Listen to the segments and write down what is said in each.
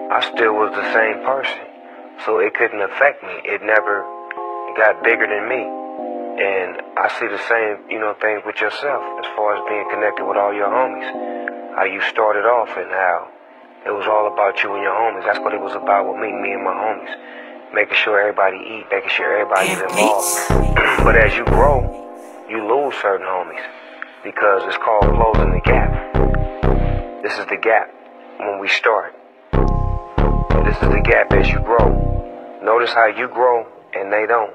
I still was the same person. So it couldn't affect me. It never got bigger than me. And I see the same, things with yourself as far as being connected with all your homies. How you started off and how it was all about you and your homies. That's what it was about with me and my homies. Making sure everybody eat, making sure everybody's involved. But as you grow, you lose certain homies because it's called closing the gap. This is the gap when we start. This is the gap as you grow. Notice how you grow and they don't.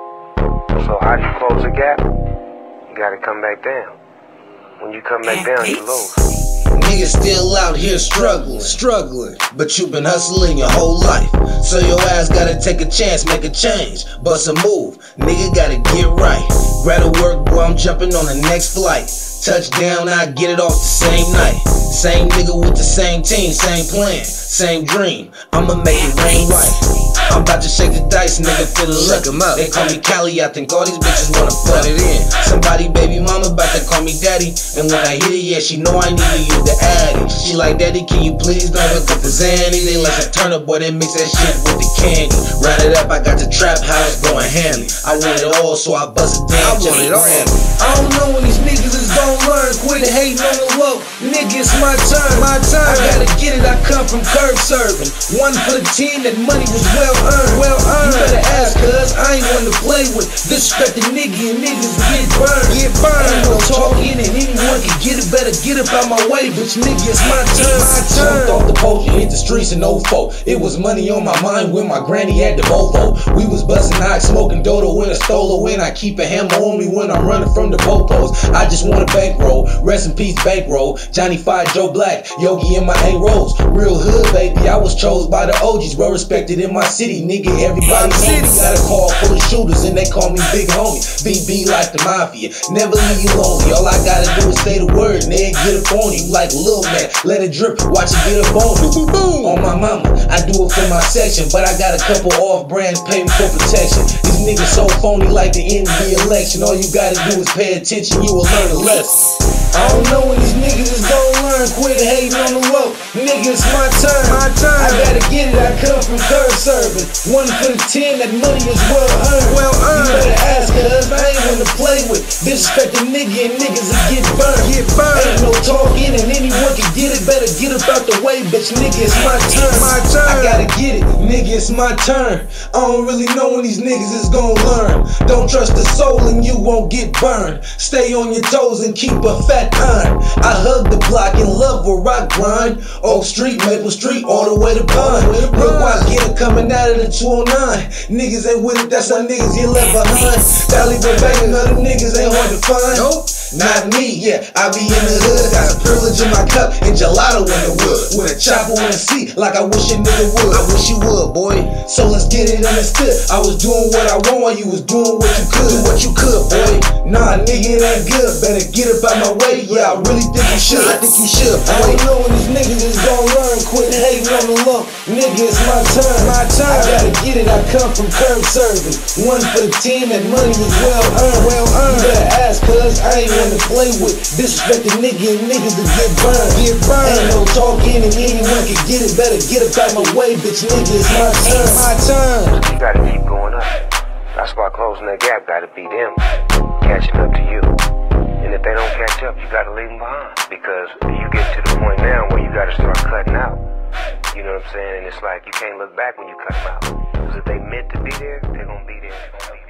So how do you close the gap? You gotta come back down. When you come back down, you lose. Niggas still out here struggling, but you been hustling your whole life. So your ass gotta take a chance, make a change, bust a move. Nigga gotta get right. Grab to work, boy, I'm jumping on the next flight. Touchdown, I get it off the same night. Same nigga with the same team, same plan, same dream. I'ma make it rain right. I'm about to shake the dice, nigga, feelin' lucky. They call me Cali, I think all these bitches wanna put it in. Somebody baby mama about to call me daddy, and when I hit it, yeah, she know I need to use the addy. She like, daddy, can you please don't hook up the Zanny? They like a Turner, boy, they mix that shit with the candy. Round it up, I got the trap house going hammy. I want it all, so I bust it down. I want it all. I don't know when these niggas is gon' learn. Quit hating on the low, nigga, it's my turn. I gotta get it, I come from curb serving. One for the team, that money was well earned. You better ask, cuz I ain't one to play with. Disrespect the nigga and niggas get burned. Ain't no talking and anyone can get it. Better get up out my way, bitch, nigga, it's my turn. Jumped off the post and hit the streets in 04. It was money on my mind when my granny had the Volvo. We was busting hot, smoking dodo in a stolo. And I keep a hammer on me when I'm running from the popos. I just want a bankroll, rest in peace bankroll. Johnny Five, Joe Black, Yogi in my A-Rolls. Real hood, baby, I was chose by the OGs. Well respected in my city, nigga, everybody know me. Got a call full of shooters and they call me Big Homie. BB like the Mafia, never leave you lonely. All I gotta do is say the word, nigga, get up on you like Lil Man. Let it drip, watch it get up on you. On my mama, I do it for my section, but I got a couple off brands pay me for protection. These niggas so phony like the end of the election. All you gotta do is pay attention, you will learn a lesson. I don't know when these niggas is gon' learn. Quit hating on the low, nigga, it's my turn. I gotta get it, I come from curb serving. One for the 10, that money is well earned. You better ask, cuz I ain't one to play with. Disrespect the nigga and niggas will get burned. Ain't no talking and anyone can get it. Better get up out the way, bitch, nigga, it's my turn. I gotta get it, nigga, it's my turn. I don't really know when these niggas is gon' learn. Don't trust the soul and you won't get burned. Stay on your toes and keep a fat iron. I hug the block and love where I grind. Oak Street, Maple Street, all the way to Pine. Look why I get it coming out of the 209. Niggas ain't with it, that's how niggas get left behind. Valley been banging, other niggas ain't hard to find. Nope, not me, yeah, I be in the hood. Got some privilege in my cup and gelato in the wood. With a chopper on the seat, like I wish a nigga would. I wish you would, boy. So let's get it understood. I was doing what I want while you was doing what you could. Do what you could, boy. Nah, nigga, it ain't good. Better get up out my way. Yeah, I really think you should. I think you should, boy. I don't know when these niggas is gon' learn. Quit hating on the low, nigga, it's my turn. I gotta get it, I come from curb serving. One for the team, that money was well earned. You better ask, cuz I ain't one to play with. Disrespect the nigga and niggas to get burned. Ain't no talking and anyone can get it. Better get up out my way, bitch, nigga, it's my turn. You gotta keep going up. That's why closing that gap gotta be them catching up to you. And if they don't catch up, you gotta leave them behind. Because you get to the point now where you gotta start cutting out. You know what I'm saying? And it's like you can't look back when you cut them out. Because if they meant to be there, they're gonna be there.